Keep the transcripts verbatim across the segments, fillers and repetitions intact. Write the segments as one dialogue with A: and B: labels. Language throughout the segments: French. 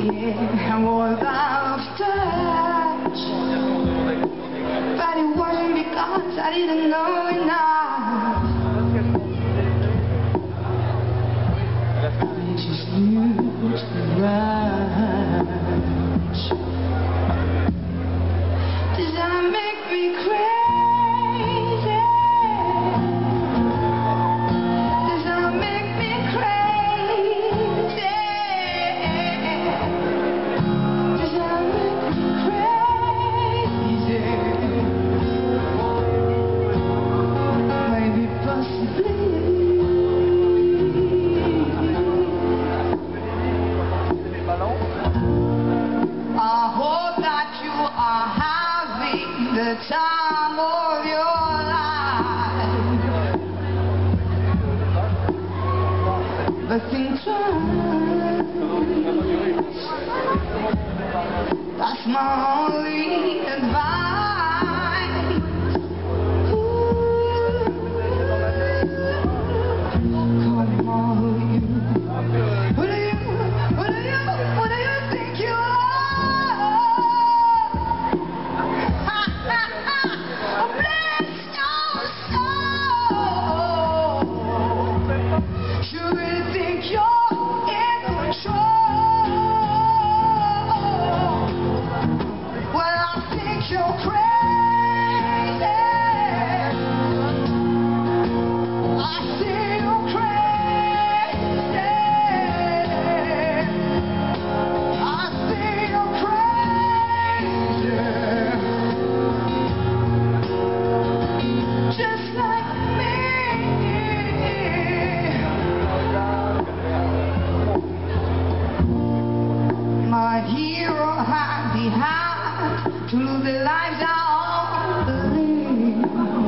A: yeah, was out of touch. But it wasn't because I didn't know enough. I just knew too much. Does that make me crazy? The time of your life, but think twice. That's my only advice. Ooh. Come on, who do you, who do you, who do you, who do you think you are? To lose their lives I all believe,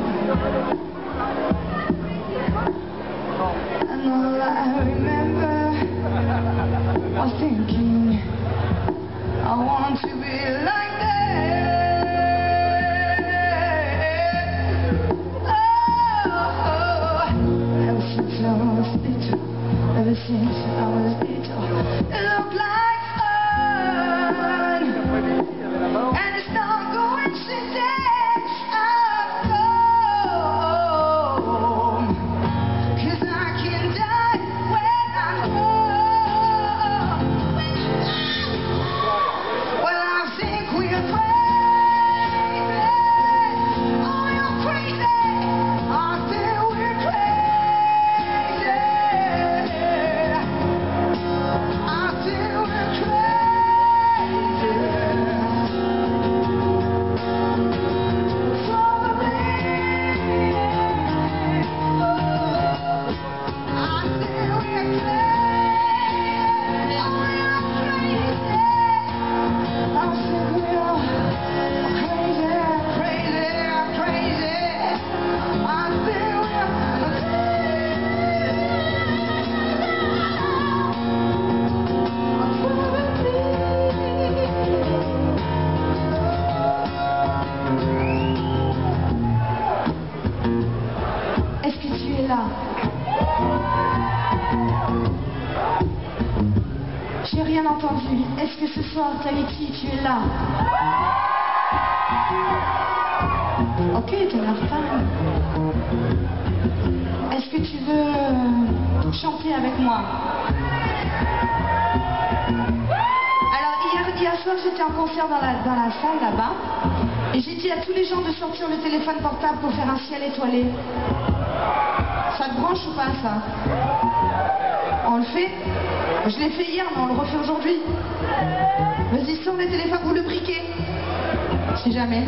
A: and all I remember was thinking I want to be like that. Oh, ever since I was little, ever since I was little, it looked like fun. And it's not coincidence I'm home, 'cause I can die when I'm home. Well, I think we're crazy. Oh, you're crazy. I think we're crazy. I think we're crazy. Est-ce que tu es là? J'ai rien entendu. Est-ce que ce soir, Tahiti, tu es là? Ok, t'es la femme. Est-ce que tu veux chanter avec moi? Alors, hier, hier soir, j'étais en concert dans la, dans la salle là-bas. Et j'ai dit à tous les gens de sortir le téléphone portable pour faire un ciel étoilé. Ça te branche ou pas, ça? On le fait? Je l'ai fait hier, mais on le refait aujourd'hui. Vas-y, sors les téléphones ou le briquet. Si jamais.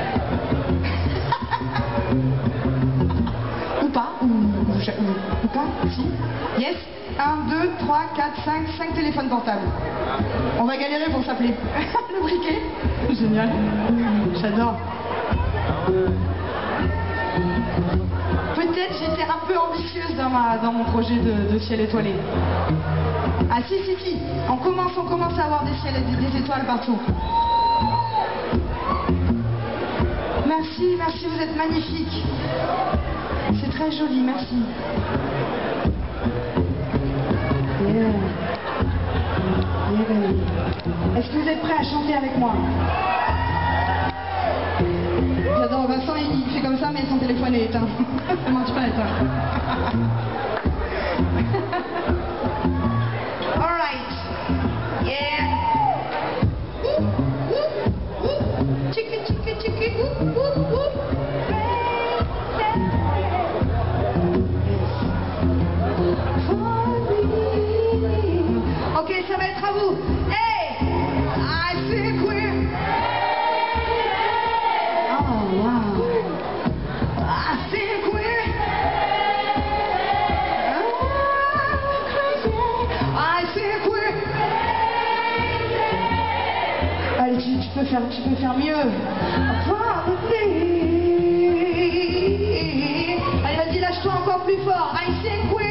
A: Ou pas, ou, ou, ou pas, si. Yes. un, deux, trois, quatre, cinq, cinq téléphones portables. On va galérer pour s'appeler. Le briquet. Génial. J'adore. Peut-être j'étais un peu ambitieuse dans, ma, dans mon projet de, de ciel étoilé. Ah si, si, si. On commence, on commence à avoir des ciels et des, des étoiles partout. Merci, merci, vous êtes magnifiques. C'est très joli, merci. Yeah. Yeah. Est-ce que vous êtes prêts à chanter avec moi? J'adore, Vincent il fait comme ça mais son téléphone est éteint. Ça marche pas éteint. Alright. Yeah. Tchiki tchiki tchiki. Ok, ça va être à vous. Hey, I think we're... Oh, wow. I think we're... Oh, crazy. I think we're... Allez, tu, tu peux faire, tu peux faire mieux. Probably. Allez, vas-y, lâche-toi encore plus fort. I think we're...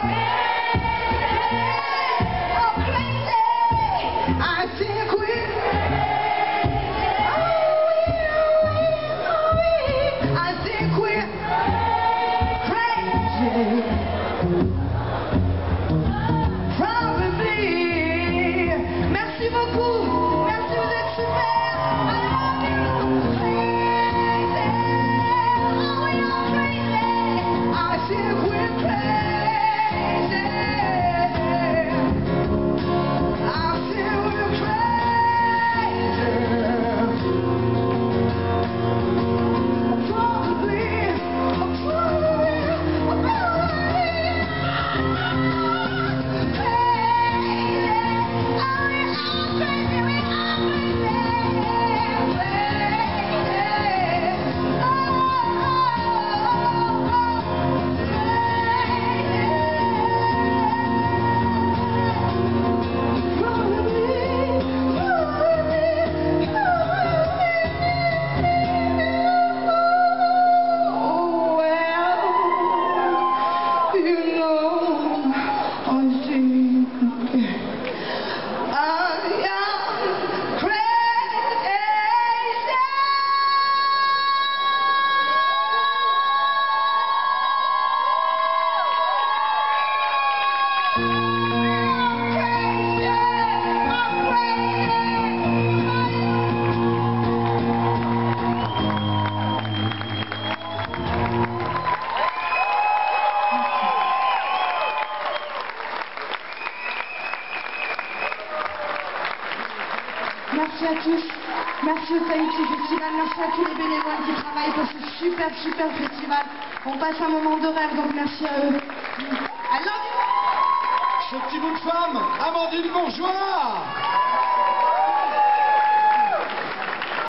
A: Merci à tous, merci au Tahiti Festival, merci à tous les bénévoles qui travaillent pour ce super super festival. On passe un moment de rêve, donc merci à eux. I love you.
B: Ce petit bout de femme, Amandine Bourgeois.